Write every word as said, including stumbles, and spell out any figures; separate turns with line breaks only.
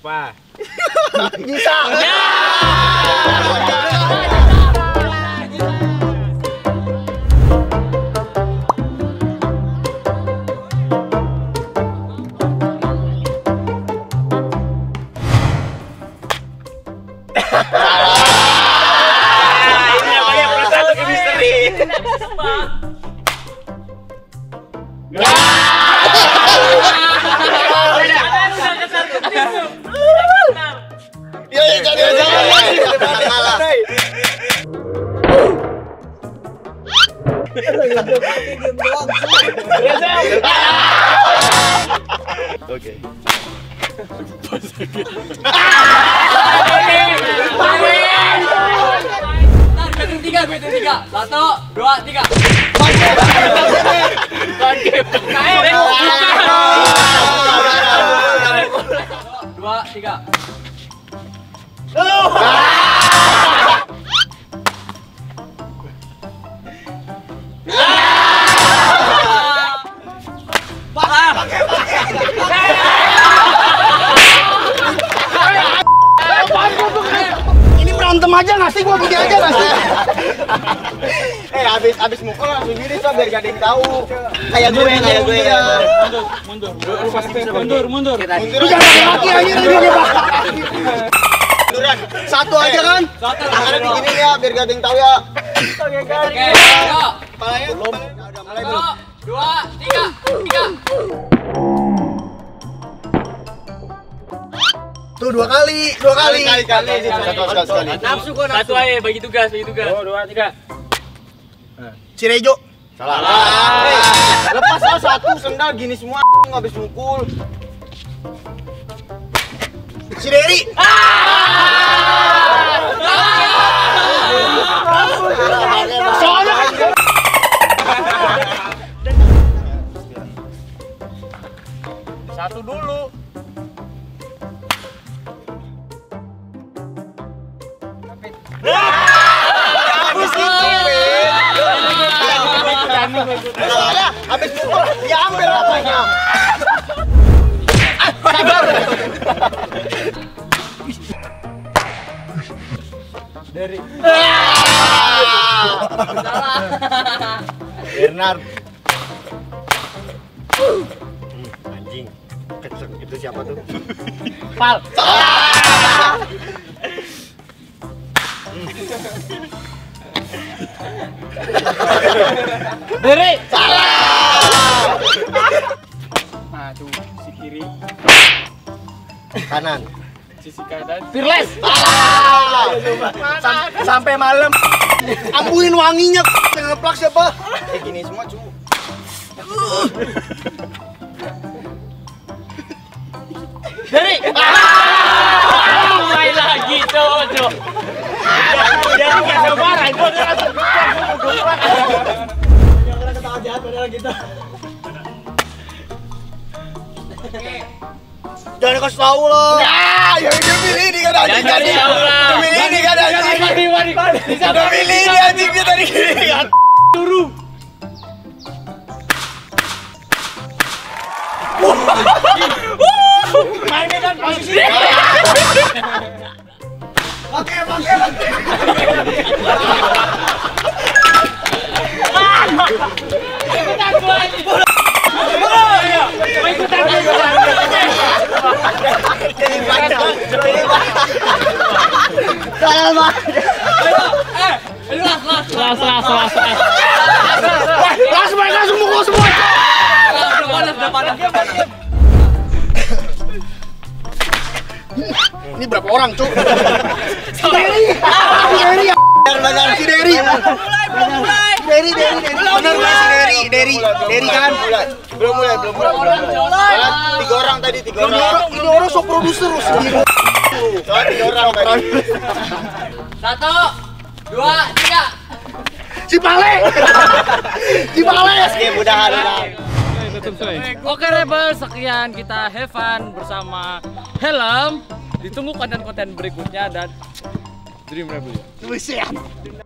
Siapa?
Bisa. Ya.
Ini namanya perasaan ke misteri.
Ya ya jangan jangan. Oke.
Hitung tiga, gue hitung tiga. Satu, dua, tiga. Dua, tiga.
Ini berantem aja nggak sih? Gua begini aja nggak sih? Eh habis habis mukul langsung diri tuh biar gak ada yang tahu. Kayak gue kayak gue ya.
Mundur, mundur. Mundur, mundur.
Lu jangan pakai kaki aja nih dia Pak. Munduran. Satu aja kan?
Satu.
Tangannya begini ya biar gak ada yang tahu ya.
Oke, ayo.
Kepalanya belum. Mulai dulu.
Satu, dua, tiga, tiga.
Tuh dua kali, dua kali. Kali kali satu sekali sekali.
Nafsu kok nafsu. Satu aja bagi tugas, bagi tugas.
Oh, dua, tiga.
Cirejo. Salah. Lepas lah satu sendal gini semua habis mukul. Cideri. Soalnya satu dulu. Soalnya habis mukul diambil apanya. Dari Bernard. Anjing. Kenceng itu siapa tuh?
Pal.
Dari.
Salah.
Aduh, si kiri,
Kanan.
sisi kanan.
Fearless.
Salah. Sam- sampai malam. Ambuin wanginya ngeplak siapa? Eh gini semua cu.
Dari. Main lagi, cowok.
Jadi nggak sabaran, gua udah langsung
Yang kena ketawa jahat padahal kita. Jangan kasih tahu loh. Ya, yang dia pilih ini kan anjing tadi. Dia pilih ini kan anjing. Dia pilih ini anjing dia tadi gini kan.
turun.
Mainnya kan posisi. Oke, oke, oke.
Ikutan gua ini. Ikutan gua.
Jadi baca. Salah banget.
Eh, ini las las las las las.
Langsung main langsung mukul semua.
Udah panas, udah panas.
Ini berapa orang, Cuk? Si Dery. Si Dery. Benar si Dery.
Mulai, belum mulai.
Dery, Dery, Dery. Benar nggak si Dery? Dery, Dery kan? Belum mulai, belum mulai. Soalnya tiga orang tadi, tiga orang. Ini orang sok produser sendiri. Soalnya tiga orang tadi.
Satu, dua, tiga.
Si Pale. Si Pale. Oke, mudahan.
Oke Rebel, sekian kita have fun bersama Helm. Ditunggu konten-konten berikutnya dan Dream Rebel.
Buset.